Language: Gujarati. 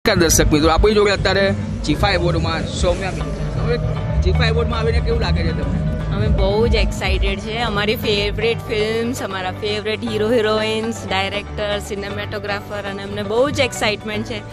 દર્શક મિત્રો આપણી જોડે અત્યારે જીફા એવોર્ડમાં સૌમ્યા હવે જીફા એવોર્ડમાં આવીને કેવું લાગે છે તમને? અમે બહુ જ એક્સાઇટેડ છે. અમારી ફેવરેટ ફિલ્મ્સ, અમારા favourite hero heroines, director, cinematographer અને અમને બહુ જ એક્સાઇટમેન્ટ છે.